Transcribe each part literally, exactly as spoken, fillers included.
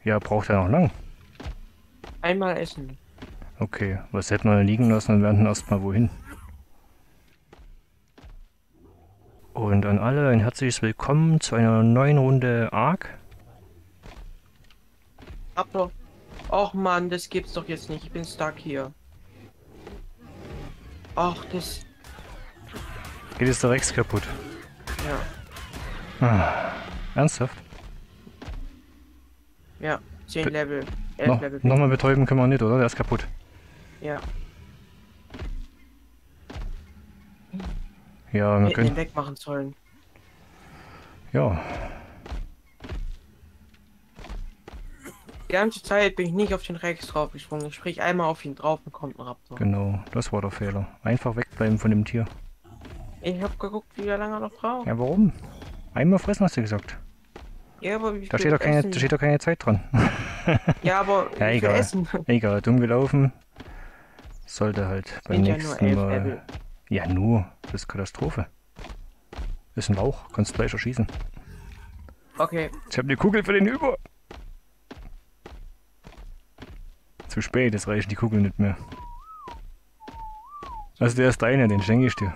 Ja, braucht er noch lang. Einmal essen. Okay, was hätten wir liegen lassen und werden erstmal wohin. Und an alle ein herzliches Willkommen zu einer neuen Runde Ark. Aber, och Mann, das gibt's doch jetzt nicht. Ich bin stuck hier. Ach, das. Geht jetzt der Rex kaputt? Ja. Ah, ernsthaft? Ja, zehn Be Level. elf noch, Level. Nochmal betäuben können wir nicht, oder? Der ist kaputt. Ja. Ja, wir Wir hätten können. ihn wegmachen sollen. Ja, Die ganze Zeit bin ich nicht auf den Rex draufgesprungen. Ich sprich einmal auf ihn drauf und kommt ein Raptor. genau. Das war der Fehler. Einfach wegbleiben von dem Tier. Ich hab geguckt, wie lange er noch braucht. Ja, warum? Einmal fressen hast du gesagt. Ja, aber wie viel Da steht doch keine, Essen? da steht doch keine Zeit dran. Ja, aber Ja, wie viel egal. Essen? Egal, dumm gelaufen. Sollte halt beim Sind ja nur nächsten elf Mal. Level. Ja, nur. Das ist Katastrophe. Ist ein Lauch. Kannst gleich erschießen. Okay. Ich habe eine Kugel für den über. Zu spät, es reichen die Kugeln nicht mehr. Also der ist deiner, den schenke ich dir.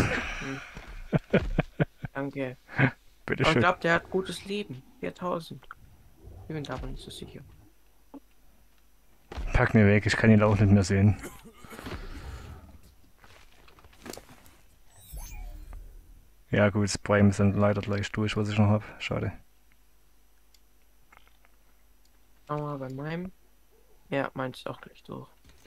Danke. Bitte Aber ich schön. glaube, der hat gutes Leben. viertausend. Ich bin da aber nicht so sicher. Pack mir weg, ich kann ihn auch nicht mehr sehen. Ja gut, das Prime sind leider gleich durch, was ich noch habe. Schade. Schauen wir mal bei meinem. Ja, meins ist auch gleich durch.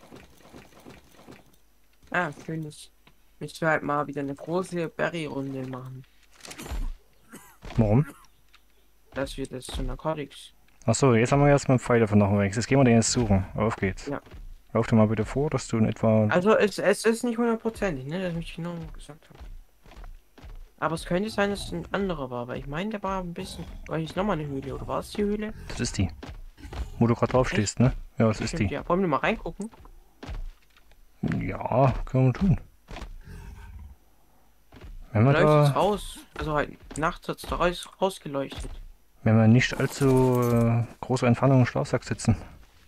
Ah, schönes. Müssen wir halt mal wieder eine große Berry-Runde machen. Warum? Dass wir das zu Narcotics. Achso, jetzt haben wir erstmal Pfeile von nachher weg. Jetzt gehen wir den jetzt suchen. Auf geht's. Ja. Lauf dir mal bitte vor, dass du in etwa... Also es, es ist nicht hundertprozentig, ne? Das möchte ich nur gesagt haben. Aber es könnte sein, dass es ein anderer war, weil ich meine, der war ein bisschen. War ich nochmal eine Höhle oder war es die Höhle? Das ist die. Wo du gerade drauf stehst, ne? Ja, das ist Stimmt, die. ja. Wollen wir mal reingucken? Ja, können wir tun. Wenn wir, Leuchtet da, raus. Also halt nachts hat es da raus, rausgeleuchtet. wenn wir nicht allzu äh, große Entfernung im Schlafsack sitzen.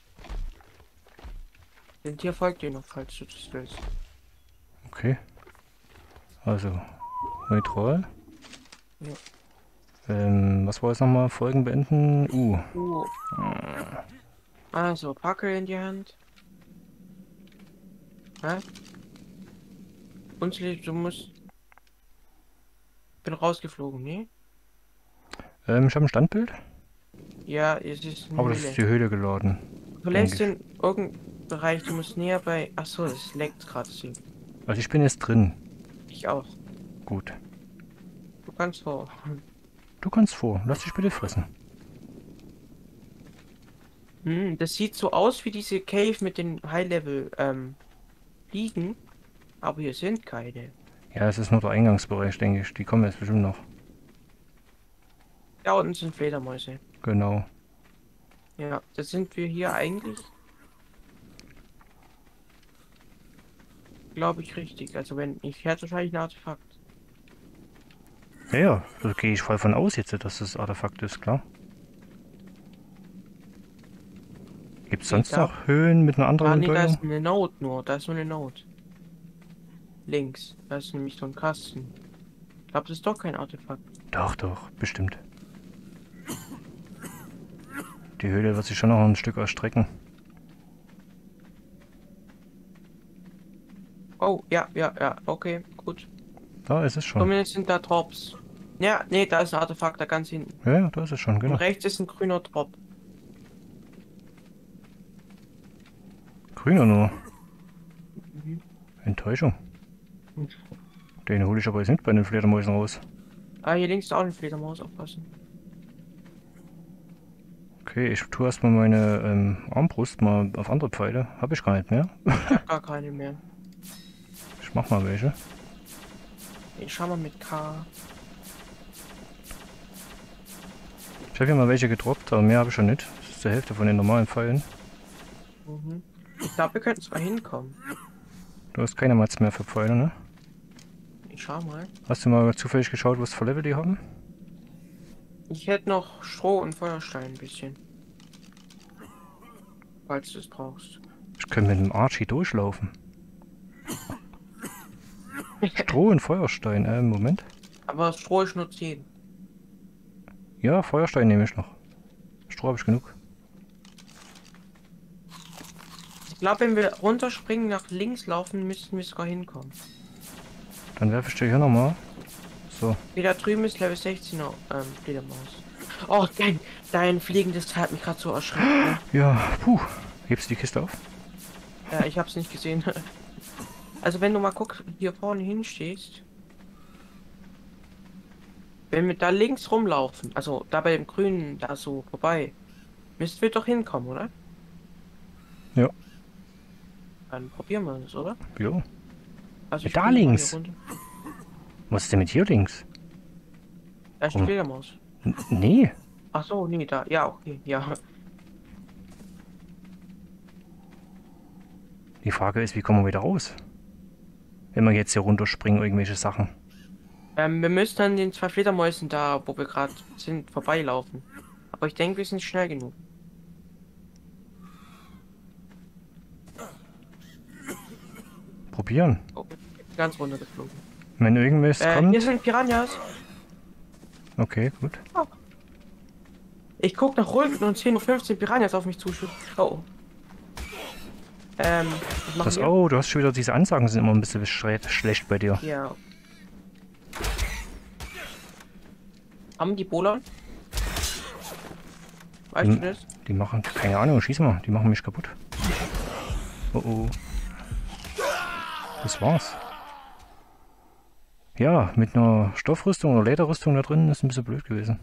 Den Tier folgt dir noch, falls du das willst. Okay. Also, neutral. Ja. Ähm, was war jetzt nochmal? Folgen beenden? Uh. Uh. Also, Packe in die Hand. Hä? Uns lebt, du musst. Bin rausgeflogen, ne? Ähm, ich habe ein Standbild, Ja, es ist eine aber das Höhle. ist die Höhle geladen. Du lässt in irgendeinem Bereich, du musst näher bei. Achso, es leckt gerade so. Also ich bin jetzt drin. Ich auch. Gut. Du kannst vor. Du kannst vor. Lass dich bitte fressen. Hm, das sieht so aus wie diese Cave mit den High-Level ähm, Liegen. Aber hier sind keine. Ja, es ist nur der Eingangsbereich, denke ich. Die kommen jetzt bestimmt noch. Da unten sind Fledermäuse. Genau. Ja, das sind wir hier eigentlich. Glaube ich richtig. Also wenn ich hätte wahrscheinlich ein Artefakt. Ja, ja, da gehe ich voll von aus jetzt, dass das Artefakt ist, klar. Gibt es sonst da- noch Höhlen mit einer Ah, anderen nee, da ist Bedeutung? eine Note nur. Da ist nur eine Note. Links. Da ist nämlich so ein Kasten. Ich glaube, das ist doch kein Artefakt. Doch, doch, bestimmt. Die Höhle wird sich schon noch ein Stück erstrecken. Oh, ja, ja, ja. Okay, gut. Da ist es schon. Zumindest sind da Drops. Ja, nee, da ist ein Artefakt, da ganz hinten. Ja, ja, da ist es schon, Und genau. rechts ist ein grüner Drop. Grüner nur. Mhm. Enttäuschung. Den hole ich aber jetzt nicht bei den Fledermäusen raus. Ah, hier links ist auch eine Fledermaus, aufpassen. Okay, ich tue erstmal meine ähm, Armbrust mal auf andere Pfeile. Habe ich gar nicht mehr. Ich hab gar keine mehr. Ich mach mal welche. Ich schau mal mit K. Ich habe hier mal welche gedroppt, aber mehr habe ich schon nicht. Das ist die Hälfte von den normalen Pfeilen. Mhm. Ich glaube, wir könnten zwar hinkommen. Du hast keine Mats mehr für Pfeile, ne? Ich schau mal. Hast du mal zufällig geschaut, was für Level die haben? Ich hätte noch Stroh und Feuerstein ein bisschen. falls du es brauchst. Ich könnte mit dem Archie durchlaufen. Stroh und Feuerstein, äh, Moment. Aber Stroh ist nur zehn. Ja, Feuerstein nehme ich noch. Stroh habe ich genug. Ich glaube, wenn wir runterspringen, nach links laufen, müssten wir sogar hinkommen. Dann werfe ich dir hier nochmal. So. Wieder drüben ist Level sechzehn, ähm, Fledermaus. Oh, dein, dein fliegendes Teil hat mich gerade so erschreckt. Ne? Ja, puh. Hebst du die Kiste auf? Ja, ich hab's nicht gesehen. Also wenn du mal guckst, hier vorne hinstehst. Wenn wir da links rumlaufen, also da bei dem Grünen da so vorbei, müssten wir doch hinkommen, oder? Ja. Dann probieren wir es, oder? Jo. Also ich Da spring mal hier links. runter. Was ist denn mit hier links? Da ist die Warum? Fledermaus. N nee. Ach so, nee, da. Ja, okay, ja. Die Frage ist, wie kommen wir wieder raus? Wenn wir jetzt hier runterspringen, irgendwelche Sachen. Ähm, wir müssen an den zwei Fledermäusen da, wo wir gerade sind, vorbeilaufen. Aber ich denke, wir sind schnell genug. Probieren. Oh, ganz runtergeflogen. Wenn irgendwas Äh, kommt. hier sind Piranhas. Okay, gut. Oh. Ich guck nach unten und zehn Uhr fünfzehn Piranhas auf mich zuschütten. Oh. Ähm, was machen Das, wir? oh, du hast schon wieder diese Ansagen, sind immer ein bisschen schre schlecht bei dir. Ja. Haben die Bolan? Weißt Hm. du das? Die machen, keine Ahnung, schieß mal, die machen mich kaputt. Oh oh. Das war's. Ja, mit einer Stoffrüstung oder Lederrüstung da drin ist ein bisschen blöd gewesen.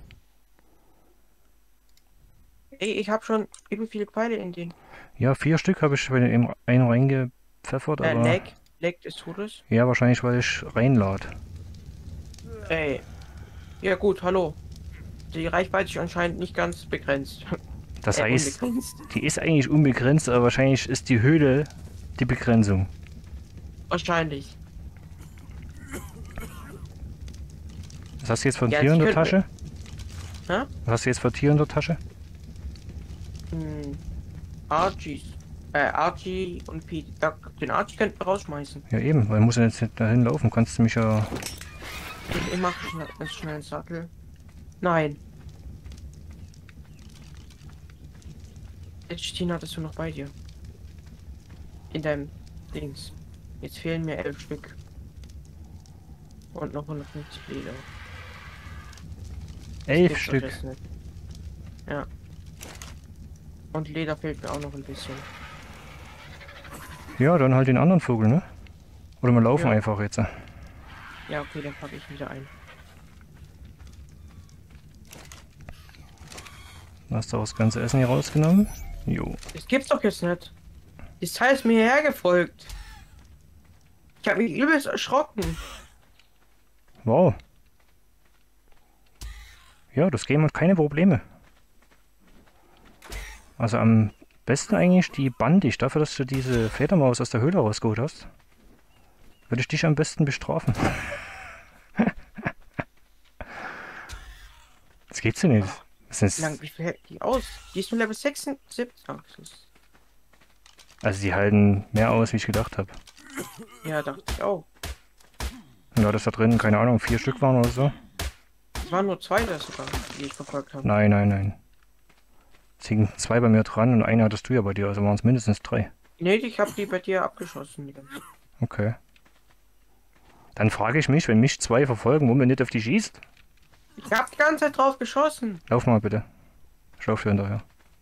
Ey, ich habe schon übel viele Pfeile in den. Ja, vier Stück habe ich bei dem einen reingepfeffert, Äh, aber... Lag. Lag des Todes. Ja, wahrscheinlich, weil ich reinlad. Ey. Ja gut, hallo. Die Reichweite ist anscheinend nicht ganz begrenzt. Das Äh, heißt, unbegrenzt. die ist eigentlich unbegrenzt, aber wahrscheinlich ist die Höhle die Begrenzung. Wahrscheinlich. Was hast du jetzt von Ja, Tier in ich der könnte- Tasche? Hä? Was hast du jetzt von Tier in der Tasche? Hm. Archies. Äh, Archie und Pete. Da, den Archie könnten wir rausschmeißen. Ja eben, weil muss ja jetzt nicht dahin laufen, kannst du mich ja... Ich, ich mach schnell, ganz schnell einen Sattel. Nein. Jetzt Tina, hattest du noch bei dir. In deinem Dings. Jetzt fehlen mir elf Stück. Und noch hundertfünfzig Leder. Elf Gibt's doch Stück. jetzt nicht. Ja. Und Leder fehlt mir auch noch ein bisschen. Ja, dann halt den anderen Vogel, ne? Oder wir laufen Ja. einfach jetzt. Ja, okay, dann packe ich wieder ein. Hast du auch das ganze Essen hier rausgenommen? Jo. Das gibt's doch jetzt nicht. Das Teil ist mir hierher gefolgt. Ich habe mich übelst erschrocken. Wow. Ja, das Game hat keine Probleme. Also am besten eigentlich die Bandig, dafür, dass du diese Fledermaus aus der Höhle rausgeholt hast. Würde ich dich am besten bestrafen. Das geht's ja nicht. Das Wie ist, lang, wie viel hält die aus? Die ist nur Level sechsundsiebzig. Ach, das ist- also die halten mehr aus, wie ich gedacht habe. Ja, dachte ich auch. Ja, das da drin, keine Ahnung, vier Stück waren oder so. Es waren nur zwei das sogar, die ich verfolgt habe. Nein, nein, nein. Es hingen zwei bei mir dran und eine hattest du ja bei dir, also waren es mindestens drei. Nee, ich habe die bei dir abgeschossen. Die ganze. Okay. Dann frage ich mich, wenn mich zwei verfolgen, warum du nicht auf die schießt? Ich habe die ganze Zeit drauf geschossen. Lauf mal bitte. Ich lauf dir hinterher.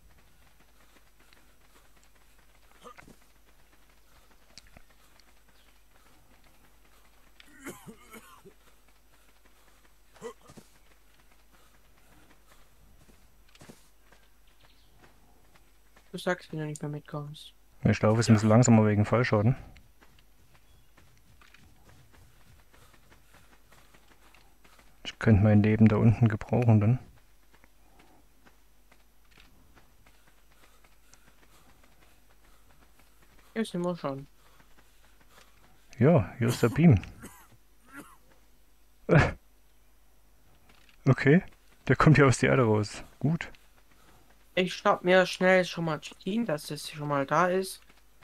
Du sagst, wenn du nicht mehr mitkommst. Ich laufe jetzt ein bisschen langsamer wegen Fallschaden. Ich könnte mein Leben da unten gebrauchen dann. Hier sind wir schon. Ja, hier ist der Beam. Okay, der kommt ja aus der Erde raus. Gut. Ich schnapp mir schnell schon mal Chitin, dass das schon mal da ist.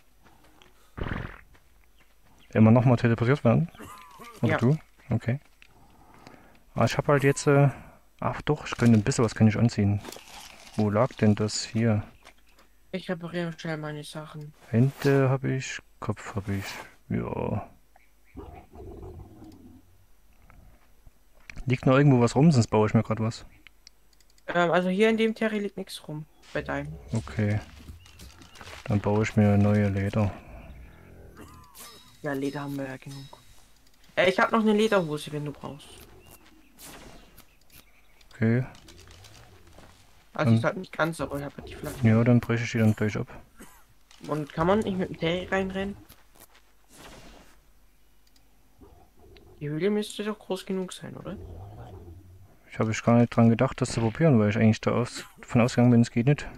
Immer nochmal teleportiert werden? Oder Ja. du? Okay. Ah, ich habe halt jetzt... Äh, ach doch, ich könnte ein bisschen was kann ich anziehen. Wo lag denn das hier? Ich repariere schnell meine Sachen. Hände habe ich, Kopf habe ich. Ja. Liegt noch irgendwo was rum, sonst baue ich mir gerade was. Ähm, also hier in dem Terry liegt nichts rum. Bei deinem. Okay. Dann baue ich mir neue Leder. Ja, Leder haben wir ja genug. Äh, ich habe noch eine Lederhose, wenn du brauchst. Okay. Also ich Dann, halt nicht ganz, aber ich habe die Flagge. ja, dann breche ich die dann gleich ab. Und kann man nicht mit dem Terry reinrennen? Die Höhle müsste doch groß genug sein, oder? Ich habe ich gar nicht dran gedacht, das zu probieren, weil ich eigentlich da aus, davon ausgegangen bin, es geht nicht.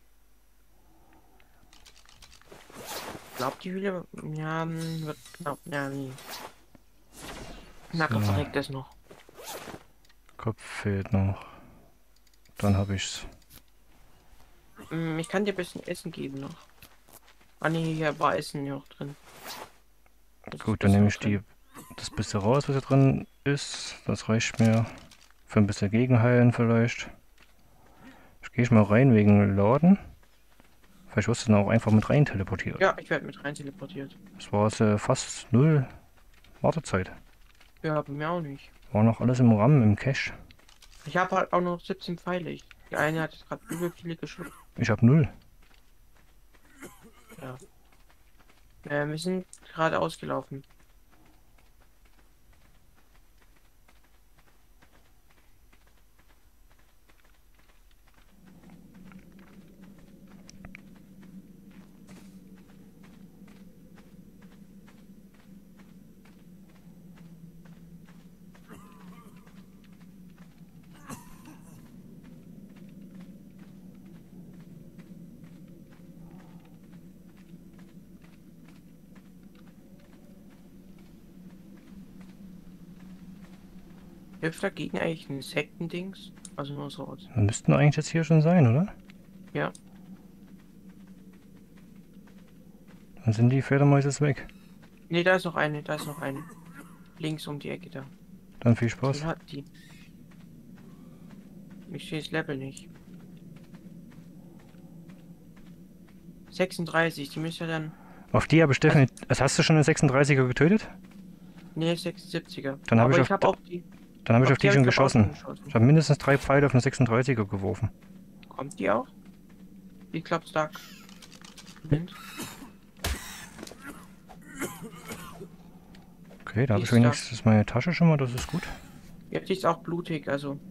Ich glaube, die Höhle ja, hm, wird knapp. Ja, nee. Knacker So, verreckt das noch. Kopf fehlt noch. Dann habe ich's. Hm, ich kann dir ein bisschen Essen geben noch. Ah nee, hier war Essen noch drin. Das ist Gut, dann besser nehme ich drin. die, das bisschen raus, was hier drin ist. Das reicht mir für ein bisschen Gegenheilen vielleicht. Ich gehe ich mal rein wegen Laden. Vielleicht wirst du dann auch einfach mit rein teleportiert. Ja, ich werde mit rein teleportiert. Das war es äh, fast null Wartezeit. Ja, bei mir auch nicht. War noch alles im RAM, im Cache. Ich habe halt auch noch siebzehn Pfeile. Ich- Die eine hat gerade übel viele geschluckt. Ich habe null. Ja. Äh, wir sind gerade ausgelaufen. Hilft dagegen eigentlich ein Sektendings? Also nur so aus. Wir müssten eigentlich jetzt hier schon sein, oder? Ja. Dann sind die Fledermäuse jetzt weg. Ne, da ist noch eine, da ist noch eine. Links um die Ecke da. Dann viel Wie Spaß. viel hat die? Ich sehe das Level nicht. sechsunddreißig, die müsste ja dann. Auf die habe ich definitiv... Also hast du schon einen sechsunddreißiger getötet? Ne, sechsundsiebziger. Dann habe Aber ich ich auf, habe auch die. dann habe ich Auf auf die hab schon ich glaub auch schon geschossen. geschossen. Ich habe mindestens drei Pfeile auf einen sechsunddreißiger geworfen. Kommt die auch? Wie klappt's da? Moment. Okay, da habe Die ich ist da. wenigstens meine Tasche schon mal, das ist gut. Ja, die ist auch blutig, also.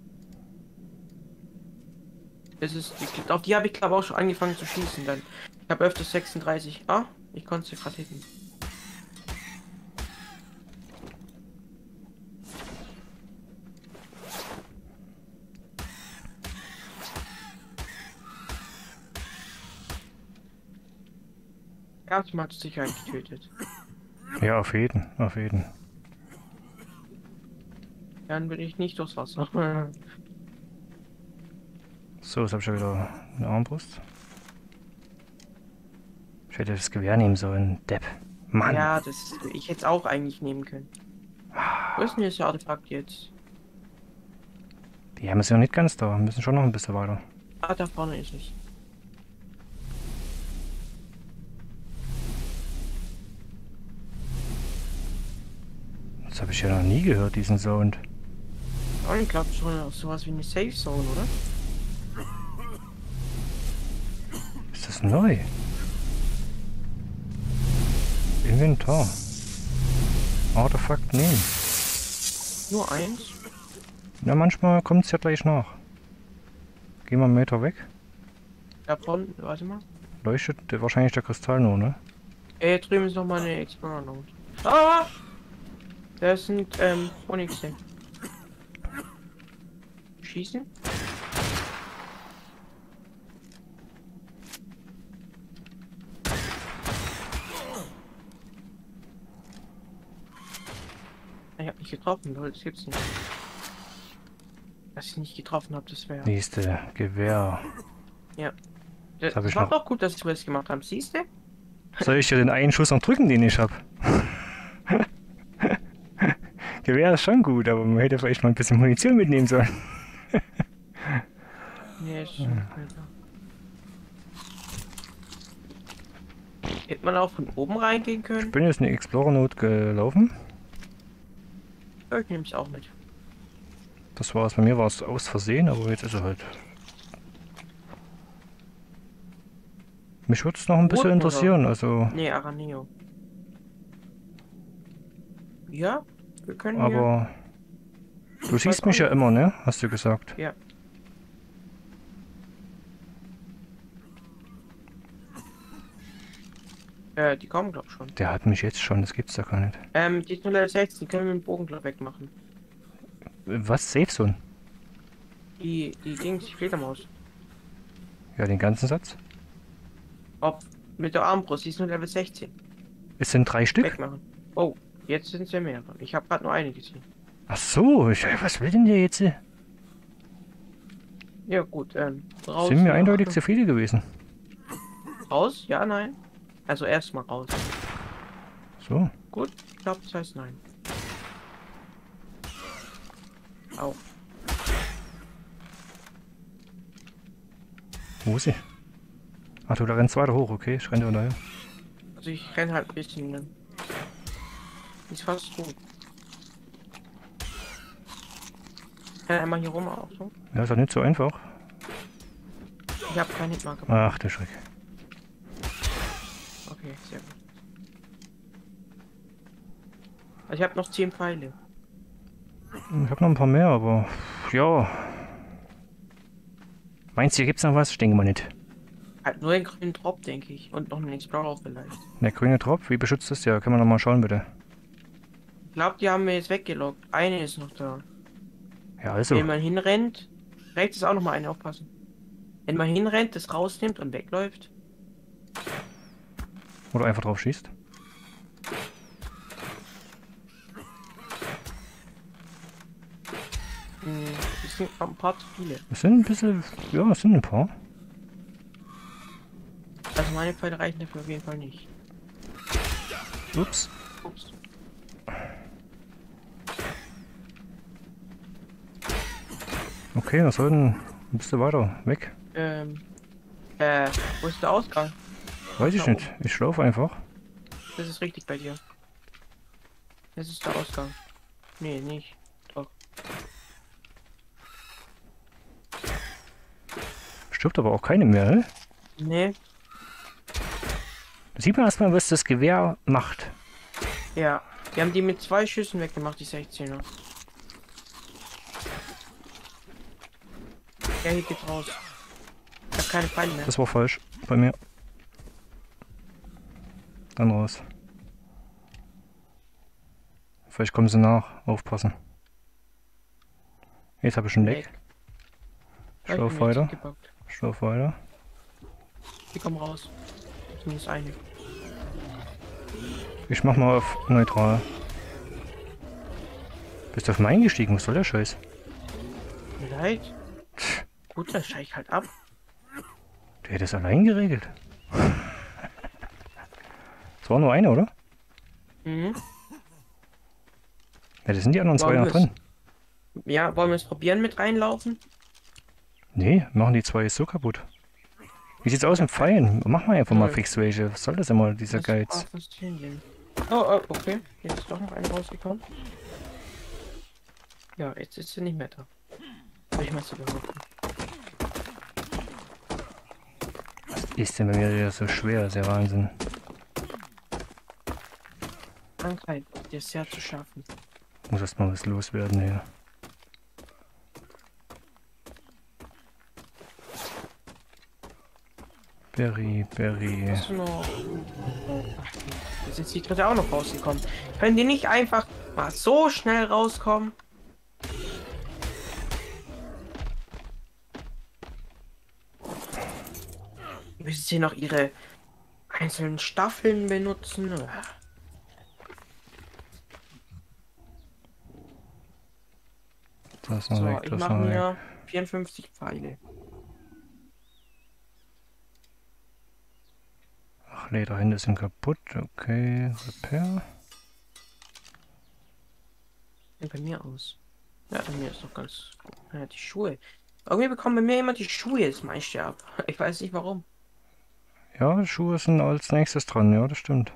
Das ist, die, auf die habe ich glaube auch schon angefangen zu schießen dann. Ich habe öfters sechsunddreißig. Ah, ich konnte sie gerade hitten. Erstmal zur Sicherheit getötet. Ja, auf jeden, auf jeden. Dann will ich nicht durchs Wasser. So, jetzt habe ich ja wieder eine Armbrust. Ich hätte das Gewehr nehmen sollen. Depp. Mann. Ja, das ich hätte es auch eigentlich nehmen können. Wo ist denn das Artefakt jetzt? Die haben es ja noch nicht ganz da. Wir müssen schon noch ein bisschen weiter. Ah, da vorne ist es. Das habe ich ja noch nie gehört, diesen Sound. Oh, ich glaube schon sowas wie eine Safe Zone, oder? Ist das neu? Inventar. Artefakt nehmen. Nur eins? Ja, manchmal kommt es ja gleich nach. Gehen wir einen Meter weg. Davon, warte mal. Leuchtet der, wahrscheinlich der Kristall nur, ne? Ey, drüben ist noch mal eine Explorer Note. Ah! Das sind, ähm, Onyxe. Schießen? Ich hab nicht getroffen, Leute, das gibt's nicht. Dass ich nicht getroffen habe, das wäre. Nächste Gewehr. Ja. Das, hab das ich war noch. doch gut, dass wir das gemacht haben. Siehst du? Soll ich dir den einen Schuss noch drücken, den ich habe? Gewehr ist schon gut, aber man hätte vielleicht mal ein bisschen Munition mitnehmen sollen. Nee, ist schon nicht mehr da. Hätte man auch von oben reingehen Ich können? bin jetzt eine Explorer-Note gelaufen. Ja, ich nehme es auch mit. Das war es. Bei mir war es aus Versehen, aber jetzt ist er halt. Mich würde es noch ein bisschen Rot oder? interessieren, also. Nee, Araneo. Ja, wir können hier. Aber du Ich weiß siehst auch mich ja nicht. immer, ne? Hast du gesagt. Ja. Äh, die kommen, glaub schon. Der hat mich jetzt schon, das gibt's doch gar nicht. Ähm, die ist nur Level sechzehn, die können wir mit dem Bogen glaub wegmachen. Was? Safe Zone? Die, die Dings, die Fledermaus. Ja, den ganzen Satz. Ob mit der Armbrust, die ist nur Level sechzehn. Es sind drei Stück. Wegmachen. Oh, jetzt sind es ja mehrere. Ich habe gerade nur eine gesehen. Ach so, ich, was will denn der jetzt? Ja, gut, ähm, raus. Sind mir ja. eindeutig zu viele gewesen. Raus? Ja, nein. Also erstmal raus. So. Gut, ich glaube, das heißt nein. Au. Wo ist sie? Ach du, da rennst weiter hoch, okay? Ich renne da daher. Also ich renne halt ein bisschen. Ne? Ist fast tot. Kann einmal hier rum auch so. Ja, ist doch nicht so einfach. Ich habe keinen Hitmarker. Ach du Schreck. Okay, sehr gut. Also ich habe noch zehn Pfeile. Ich habe noch ein paar mehr, aber ja. Meinst du, hier gibt's noch was? Ich denke mal nicht. Halt nur den grünen Drop, denke ich. Und noch einen Explorer vielleicht. Der grüne Tropf, wie beschützt das? Ja, können wir noch mal schauen, bitte. Ich glaube, die haben wir jetzt weggelockt. Eine ist noch da. Ja, also. Wenn man hinrennt, rechts ist auch noch mal eine, aufpassen. Wenn man hinrennt, das rausnimmt und wegläuft. Oder einfach drauf schießt. Hm, das sind ein paar zu viele. Es sind ein bisschen. Ja, es sind ein paar. Also meine Pfeile reichen dafür auf jeden Fall nicht. Ups. Ups. Okay, wir sollten ein bisschen weiter weg. Ähm. Äh, wo ist der Ausgang? Weiß ich Da nicht. Ich laufe einfach. Das ist richtig bei dir. Das ist der Ausgang. Nee, nicht. Doch. Stirbt aber auch keine mehr, ne? Nee. Da sieht man erstmal, was das Gewehr macht. Ja. Wir haben die mit zwei Schüssen weggemacht, die sechzehner. Ja, hier geht's raus. Ich hab keine Pfeile mehr. Das war falsch bei mir. Dann raus. Vielleicht kommen sie nach. Aufpassen. Jetzt habe ich einen Leck. Ich laufe weiter. Ich laufe weiter. Die kommen raus. Zumindest eine. Ich mach mal auf neutral. Bist du auf meinen gestiegen? Was soll der Scheiß? Mir leid. Gut, dann steig ich halt ab. Der hätte es allein geregelt. Es war nur eine, oder? Mhm. Ja, das sind die anderen zwei Wollen noch wir's? drin. Ja, wollen wir es probieren mit reinlaufen? Nee, machen die zwei so kaputt. Wie sieht's aus mit Pfeilen? Mach mal einfach mal Null. fix welche. Was soll das immer, dieser Das Geiz? war faszinierend. Oh, oh, okay. Jetzt ist doch noch eine rausgekommen. Ja, jetzt ist sie nicht mehr da. Hab ich mal so behaupten. Was ist denn bei mir wieder so schwer? Das ist ja Wahnsinn. Krankheit, dir ist sehr zu schaffen. Muss erst mal was loswerden hier. Berry, Berry. Hast du noch... Ach, jetzt ist die dritte auch noch rausgekommen. Können die nicht einfach mal so schnell rauskommen? Müssen sie noch ihre einzelnen Staffeln benutzen? Das ist noch So, weg, ich das ist mache noch weg. mir vierundfünfzig Pfeile. Lederhände sind kaputt. Okay, Repair. Sieht bei mir aus. Ja, bei mir ist doch ganz gut. Ja, die Schuhe. Irgendwie bekommen bei mir immer die Schuhe jetzt meiste ab. Ich weiß nicht warum. Ja, Schuhe sind als nächstes dran, ja, das stimmt.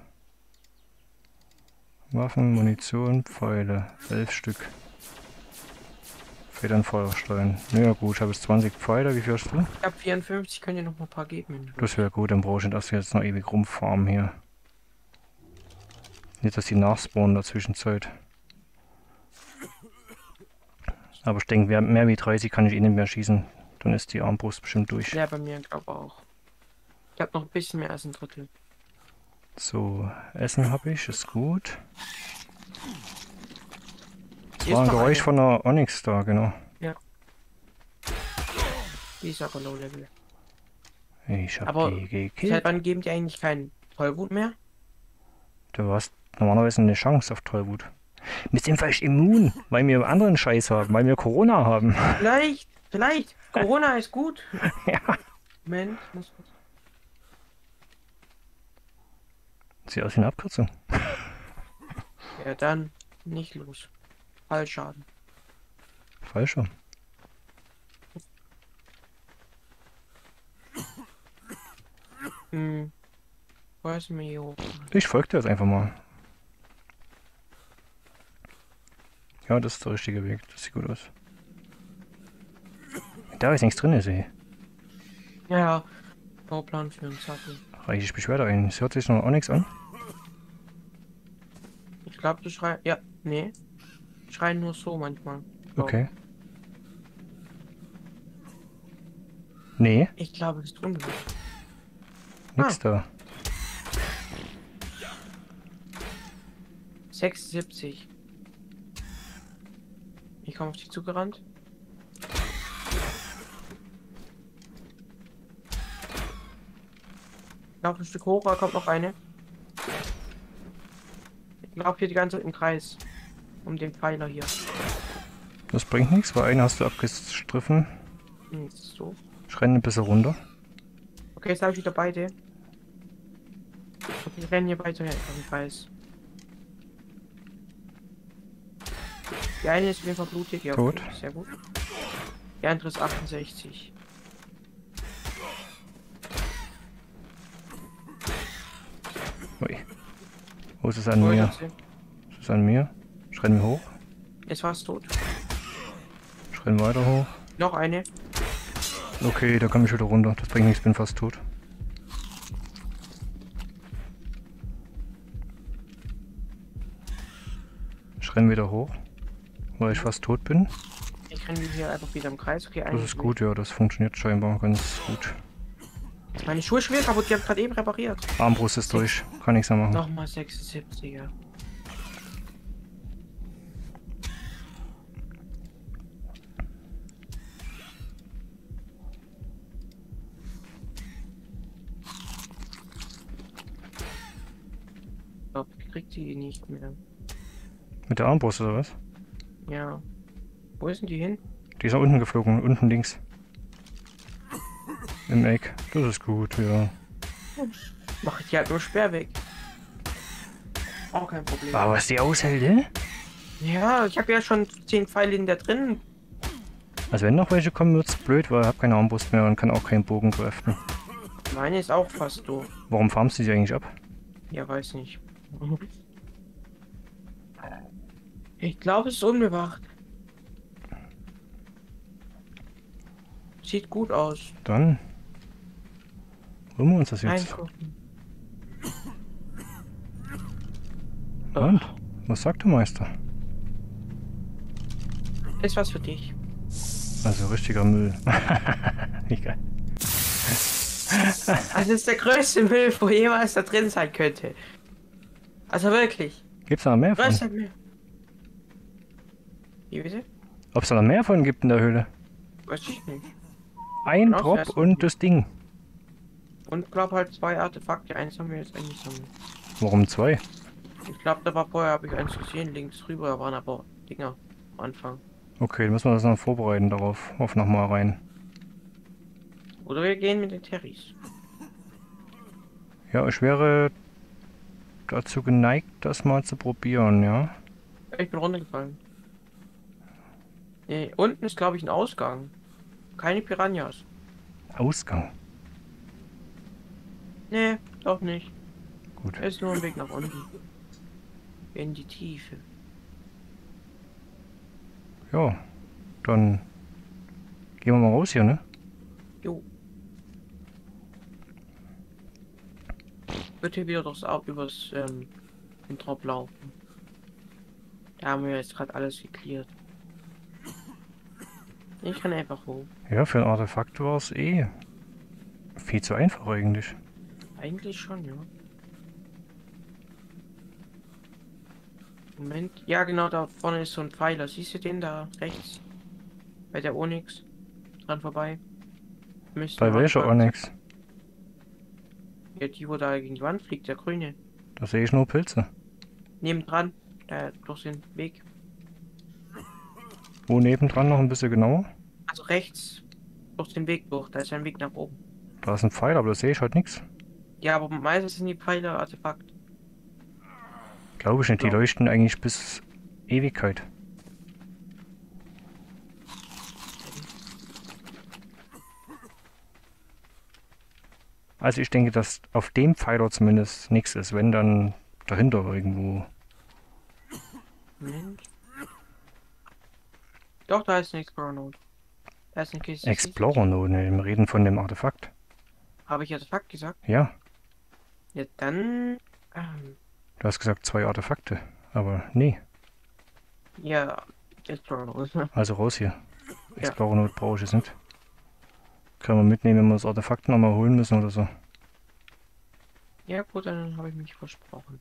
Waffen, Munition, Pfeile. Elf Stück. Federn, Feuerstein. Ja gut, ich habe jetzt zwanzig Pfeile. Wie viel hast du? Ich habe vierundfünfzig, könnt ihr noch mal ein paar geben. wenn du Das wäre gut, dann brauche ich nicht, dass wir jetzt noch ewig rumfarmen hier. Nicht, dass die nachspawnen in der Zwischenzeit. Aber ich denke, mehr wie dreißig kann ich eh nicht mehr schießen. Dann ist die Armbrust bestimmt durch. Ja, bei mir glaube auch. Ich habe noch ein bisschen mehr als ein Drittel. So, Essen habe ich, ist gut. Das Hier war ist ein noch Geräusch eine. von der Onyx da, genau. Ja. Die ist aber low level. Ich habe Aber die seit gekillt. wann geben die eigentlich keinen Tollwut mehr? Du hast normalerweise eine Chance auf Tollwut. Wir sind vielleicht immun, weil wir anderen Scheiß haben, weil wir Corona haben. Vielleicht, vielleicht. Corona ist gut. Ja. Moment, ich muss kurz. Sieht aus wie eine Abkürzung. Ja, dann nicht los. Fallschaden. Fallschirm. Hm. Wo ist mir hier hoch? Ich folge dir jetzt einfach mal. Ja, das ist der richtige Weg. Das sieht gut aus. Da ist nichts drin, sehe ich. Ja, Bauplan für einen Sattel. Reiche ich Beschwerde ein. Es hört sich noch auch nichts an. Ich glaube, du schreist. Ja, nee. Die schreien nur so manchmal. So. Okay. Nee, Ich glaube, das ist unbewusst. nix da. sechsundsiebzig. Ich komme auf dich zugerannt. Ich laufe ein Stück hoch, da kommt noch eine. Ich laufe hier die ganze Zeit im Kreis. Um den Pfeiler hier. Das bringt nichts, weil einen hast du abgestriffen. Hm, das ist so. Ich renne ein bisschen runter. Okay, jetzt habe ich wieder beide. Okay, ich renne hier weiter im Kreis. Die eine ist auf jeden Fall blutig, ja. Tot. Okay, sehr gut. Die andere ist achtundsechzig. Ui. Wo ist es an Wo mir? ist sie? Ist es an mir? Ich renne hoch. Jetzt war es tot. Ich renne weiter hoch. Noch eine. Okay, da komme ich wieder runter. Das bringt nichts, bin fast tot. Ich renne wieder hoch, weil ich fast tot bin. Ich renne hier einfach wieder im Kreis. Okay, Das eigentlich ist gut, ja, das funktioniert scheinbar ganz gut. nicht. Meine Schuhe schwer kaputt, die habe ich gerade eben repariert. Armbrust ist durch, kann nichts mehr machen. Nochmal sechsundsiebziger. Ich glaube, ich krieg die nicht mehr. Mit der Armbrust oder was? Ja. Wo ist denn die hin? Die ist nach unten geflogen, unten links. Im Eck. Das ist gut, ja. Mach ich die halt nur schwer weg. Auch kein Problem. Aber was die aushält, eh? Ja, ich habe ja schon zehn Pfeile in der drin. Also wenn noch welche kommen, wird's blöd, weil ich habe keine Armbrust mehr und kann auch keinen Bogen craften. Meine ist auch fast doof. Warum farmst du sie eigentlich ab? Ja, weiß nicht. Ich glaube, es ist unbewacht. Sieht gut aus. Dann holen wir uns das jetzt. Reingucken. Und? Was sagt der Meister? Ist was für dich. Also richtiger Müll. Egal. Also das ist der größte Müll, wo jemals da drin sein könnte. Also wirklich. Gibt's da noch mehr von? Größter Müll. Wie bitte? Ob es da noch mehr von gibt in der Höhle? Weiß ich nicht. Ein Genau, Drop erst- und das Ding. Und glaub halt zwei Artefakte. Eins haben wir jetzt eigentlich so. Warum zwei? Ich glaube, da war vorher, habe ich eins gesehen, links rüber, da waren aber Dinger am Anfang. Okay, dann müssen wir das noch vorbereiten darauf. Auf nochmal rein. Oder wir gehen mit den Terrys. Ja, ich wäre dazu geneigt, das mal zu probieren, ja. Ich bin runtergefallen. Nee, unten ist, glaube ich, ein Ausgang. Keine Piranhas. Ausgang. Nee, doch nicht. Gut. Ist nur ein Weg nach unten. In die Tiefe. Ja, dann gehen wir mal raus hier, ne? Jo. Wird hier wieder durchs Ab übers ähm, den Drop laufen. Da haben wir jetzt gerade alles geklärt. Ich kann einfach hoch. Ja, für ein Artefakt war es eh viel zu einfach eigentlich. Eigentlich schon, ja. Moment. Ja, genau, da vorne ist so ein Pfeiler. Siehst du den da rechts? Bei der Onyx. Dran vorbei. Müsste Bei ein welcher Artefakt Onyx? sein. Ja, die, wo da gegen die Wand fliegt, der grüne. Da sehe ich nur Pilze. Nebendran. Da durch den Weg. Wo nebendran noch ein bisschen genauer? Also rechts. Durch den Weg durch. Da ist ein Weg nach oben. Da ist ein Pfeil, aber da sehe ich halt nichts. Ja, aber meistens sind die Pfeiler Artefakt. Glaube ich nicht, die Ja. leuchten eigentlich bis Ewigkeit. Also ich denke, dass auf dem Pfeiler zumindest nichts ist, wenn dann dahinter irgendwo. Moment. Doch, da ist ein Explorer Note. Da ist eine Kiste. Explorer Node, ne, wir reden von dem Artefakt. Habe ich Artefakt gesagt? Ja, Ja, dann. Ähm, du hast gesagt zwei Artefakte, aber nee, ja, Explorer Note. also raus hier. Ja. Explorer Node brauche ich jetzt nicht. Können wir mitnehmen, wenn wir das Artefakt nochmal holen müssen oder so. Ja, gut, dann habe ich mich versprochen.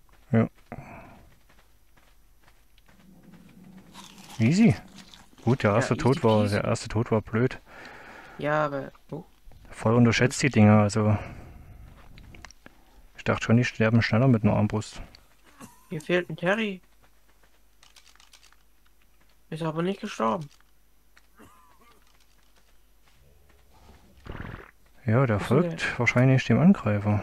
Easy. Gut, der Ja, erste easy Tod war, peasy. der erste Tod war blöd. Ja, aber. Oh, Voll unterschätzt die Dinger, also. Ich dachte schon, die sterben schneller mit einer Armbrust. hier fehlt ein Terry. Ist aber nicht gestorben. Ja, der Wo ist denn folgt wahrscheinlich dem Angreifer.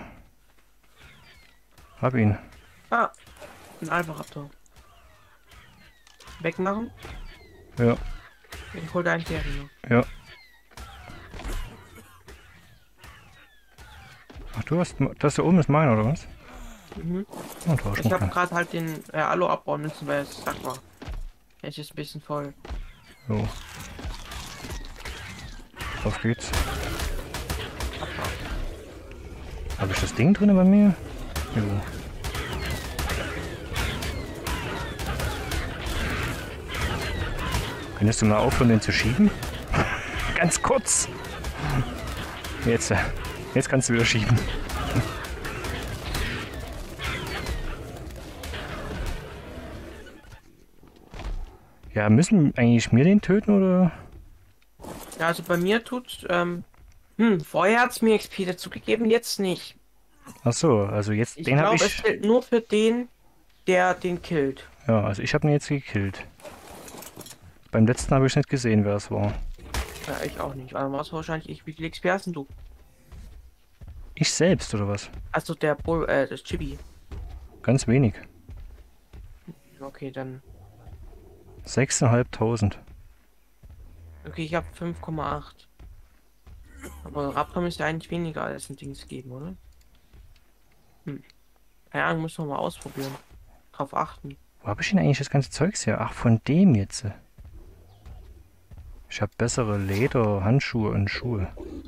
Hab ihn. Ah, ein Alvaraptor. Wegmachen. Ja, Ich hol deinen Terry noch. ja. Ach, du hast. Das da oben ist mein, oder was? Mhm. Oh, tauschen Ich habe kann. gerade halt den äh, Alu abbauen müssen, weil es Sack war. Er ist jetzt ein bisschen voll. So. Auf geht's. Abbauen. Habe ich das Ding drin bei mir? Jo. Könntest du mal aufhören, den zu schieben? Ganz kurz. Jetzt, äh, jetzt kannst du wieder schieben. Ja, müssen eigentlich wir den töten oder? Ja, also bei mir tut, ähm, hm, vorher hat es mir X P dazu gegeben, jetzt nicht. Ach so, also jetzt Ich den habe glaube, es ich. gilt nur für den, der den killt. Ja, also ich habe ihn jetzt gekillt. Beim letzten habe ich nicht gesehen, wer es war. Ja, ich auch nicht. Also war es wahrscheinlich ich. Wie viel X P hast denn du? Ich selbst oder was? Also der Bull, äh, das Chibi. Ganz wenig. Okay, dann. sechstausendfünfhundert. Okay, ich habe fünf Komma acht. Aber Raptor müsste eigentlich weniger als ein Dings geben, oder? Hm. Keine Ahnung, müssen wir mal ausprobieren. Drauf achten. Wo habe ich denn eigentlich das ganze Zeugs her? Ach, von dem jetzt. Ich habe bessere Leder, Handschuhe und Schuhe.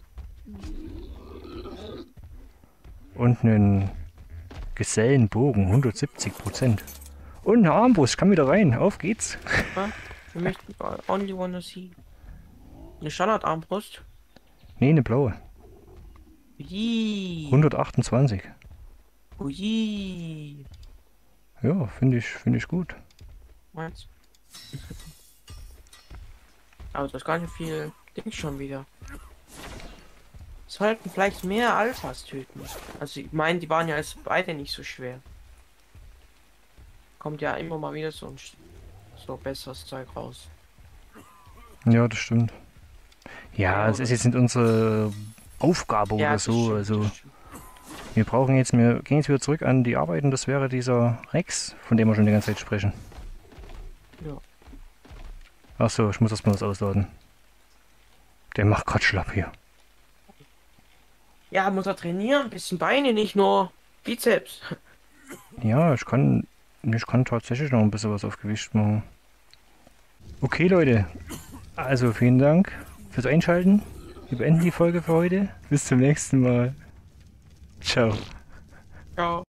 Und einen Gesellenbogen, hundertsiebzig Prozent. Und eine Armbrust, ich kann wieder rein. Auf geht's. Ah, wir möchten only wanna see. Eine Standardarmbrust. Nee, eine blaue. Ui. hundertachtundzwanzig. Ui. Ja, finde ich, finde ich gut. Meinst? Aber das ist gar nicht viel Ding schon wieder. Sollten vielleicht mehr Alphas töten. Also ich meine, die waren ja als beide nicht so schwer. Kommt ja immer mal wieder so ein so besseres Zeug raus. Ja, das stimmt. Ja, es ist jetzt nicht unsere Aufgabe Ja, oder das so. stimmt, Also das stimmt. Wir brauchen jetzt, wir gehen jetzt wieder zurück an die Arbeit und das wäre dieser Rex, von dem wir schon die ganze Zeit sprechen. Ja. Achso, ich muss erstmal das ausladen. Der macht grad schlapp hier. Ja, muss er trainieren, ein bisschen Beine, nicht nur Bizeps. Ja, ich kann, ich kann tatsächlich noch ein bisschen was auf Gewicht machen. Okay, Leute. Also vielen Dank fürs Einschalten. Wir beenden die Folge für heute. Bis zum nächsten Mal. Ciao. Ciao.